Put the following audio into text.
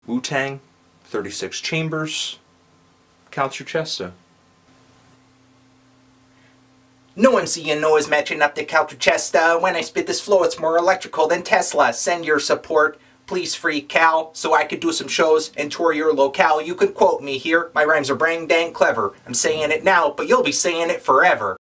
Wu-Tang, 36 chambers, Count Chuchesta. No MC you know is matching up to Chuchesta. When I spit this flow, it's more electrical than Tesla. Send your support, please, free Cal, so I could do some shows and tour your locale. You can quote me here. My rhymes are brang dang clever. I'm saying it now, but you'll be saying it forever.